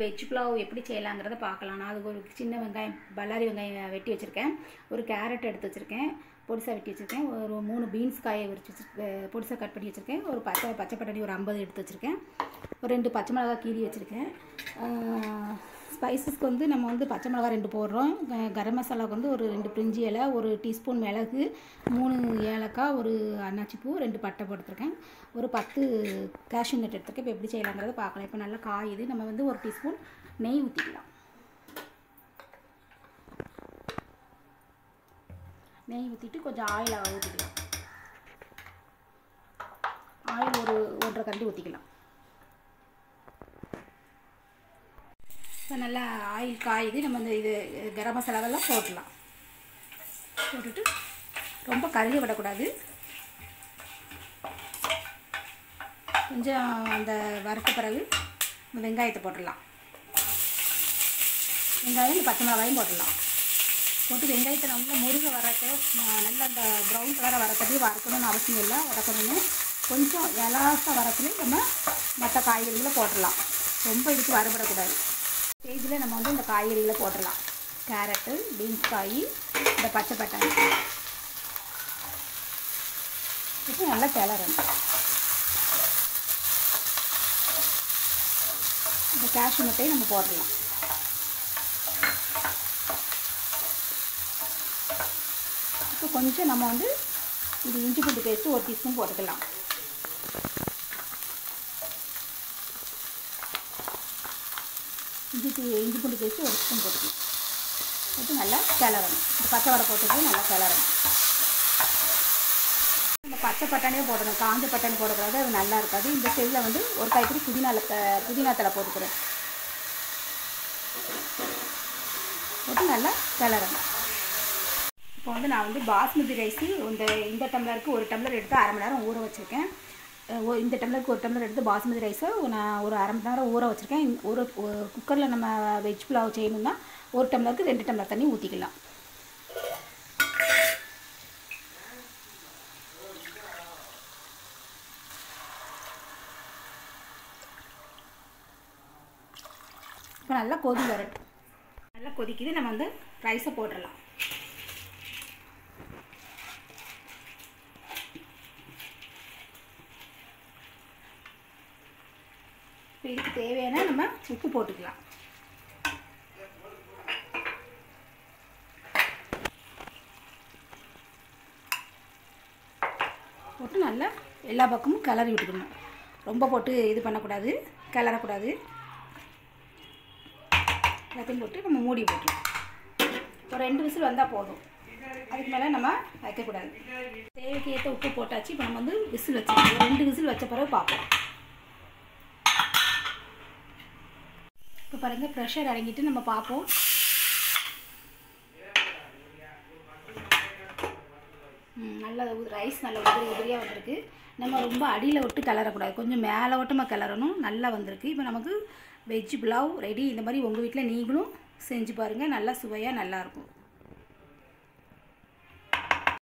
Veg pulao எப்படி செய்யலாங்கிறத பார்க்கலாம். நான் அதுக்கு ஒரு சின்ன வெங்காயம், பல்லாரி வெங்காயம் வெட்டி வச்சுருக்கேன், ஒரு கேரட் எடுத்து வச்சுருக்கேன், பொடிசாக வெட்டி வச்சுருக்கேன், ஒரு 3 பீன்ஸ் காயை பொடிசாக கட் பண்ணி வச்சுருக்கேன், ஒரு பச்சை பட்டாணி ஒரு 50 எடுத்து வச்சுருக்கேன், ஒரு 2 பச்சை மிளகாய் கீறி வச்சுருக்கேன். ஸ்பைசஸ்க்கு வந்து நம்ம வந்து பச்சை மிளகாய் 2 போடுறோம். கரம் மசாலாவுக்கு வந்து ஒரு 2 பிரிஞ்சி இலை, ஒரு டீஸ்பூன் மிளகு, 3 ஏலக்காய், ஒரு அன்னாச்சிப்பூ, 2 பட்டை போட்டுருக்கேன், ஒரு 10 கேஷ்யூ நட் எடுத்துருக்கேன். இப்போ எப்படி செய்யலாங்கிறத பார்க்கலாம். இப்போ நல்லா காயுது. நம்ம வந்து ஒரு டீஸ்பூன் நெய் ஊற்றிக்கலாம். நெய் ஊற்றிட்டு கொஞ்சம் ஆயில் ஊற்றிக்கலாம். ஆயில் ஒரு 1.5 கரண்டி ஊற்றிக்கலாம். இப்போ நல்லா ஆயில் காயுது. நம்ம இந்த இது கரம் மசாலாவெல்லாம் போட்டுடலாம். போட்டுட்டு ரொம்ப கருகி விடக்கூடாது. கொஞ்சம் அந்த வறுத்த பிறகு வெங்காயத்தை போட்டுடலாம். வெங்காயம் பச்சை மிளகாயும் போட்டுடலாம். போட்டு வெங்காயத்தை நல்லா முருகை வரக்க நல்லா அந்த ப்ரௌன் கலரை வரக்கட்டி வறுக்கணும்னு அவசியம் இல்லை. வதக்கணும்னு கொஞ்சம் எலாசாக வரத்துலேயும் நம்ம மற்ற காய்கறிகளை போட்டுடலாம். ரொம்ப இதுக்கு வறுபடக்கூடாது. ஸ்டேஜில் நம்ம வந்து இந்த காய்கறிகளை போட்டுடலாம். கேரட்டு, பீன்ஸ் காய், இந்த பச்சை பட்டாணி இப்போ நல்லா கிளறணும். இந்த கேஷ்யூ நட்டையும் நம்ம போட்டுடலாம். இப்போ கொஞ்சம் நம்ம வந்து இது இஞ்சி பூண்டு பேஸ்ட்டு 1 டீஸ்பூன் போட்டுக்கலாம். இஞ்சி பூண்டு பேஸ்ட்டு 1 ஸ்பூன் போட்டுக்கலாம். போட்டு நல்லா கிளறணும். இந்த பச்சை வடை போட்டுட்டு நல்லா கிளறணும். இந்த பச்சை பட்டாணியே போடணும், காஞ்ச பட்டாணி போடக்கூடாது, அது நல்லா இருக்காது. இந்த ஸ்டேஜில் வந்து ஒரு கைப்பிடி புதினா தலை போட்டுக்கிறேன். போட்டு நல்லா கிளறணும். இப்போ வந்து நான் வந்து பாஸ்மதி ரைஸு இந்த டம்ளருக்கு 1 டம்ளர் எடுத்து 1/2 மணி நேரம் ஊற வச்சுருக்கேன். இந்த டம்ளருக்கு 1 டம்ளர் எடுத்து பாஸ்மதி ரைஸை நான் ஒரு 1/2 மணி நேரம் ஊற வச்சுருக்கேன். ஒரு குக்கரில் நம்ம வெஜ் புலாவ் செய்யணும்னா 1 டம்ளருக்கு 2 டம்ளர் தண்ணி ஊற்றிக்கலாம். இப்போ நல்லா வரட்டும். நல்லா கொதிக்குது. நம்ம வந்து ரைஸை போட்டுடலாம். இப்போ இதுக்கு தேவையான நம்ம உப்பு போட்டுக்கலாம். போட்டு நல்லா எல்லா பக்கமும் கிளறி விட்டுக்கணும். ரொம்ப போட்டு இது பண்ணக்கூடாது, கிளறக்கூடாது. எல்லாத்தையும் போட்டு நம்ம மூடி போட்டுருவோம். ஒரு 2 விசில் வந்தால் போதும். அதுக்கு மேலே நம்ம வைக்கக்கூடாது. தேவைக்கு ஏற்ற உப்பு போட்டாச்சு. இப்போ நம்ம வந்து விசில் வச்சுருக்கோம். 2 விசில் வச்ச பிறகு பார்ப்போம். இப்போ பாருங்கள், ப்ரெஷர் இறங்கிட்டு நம்ம பார்ப்போம். நல்லா ரைஸ் நல்லா உதிரியாக வந்திருக்கு. நம்ம ரொம்ப அடியில் விட்டு கிளறக்கூடாது, கொஞ்சம் மேலே ஓட்டமாக கிளறணும். நல்லா வந்திருக்கு. இப்போ நமக்கு வெஜ் புலாவ் ரெடி. இந்த மாதிரி உங்கள் வீட்டில் நீங்களும் செஞ்சு பாருங்கள். நல்லா சுவையாக நல்லாயிருக்கும்.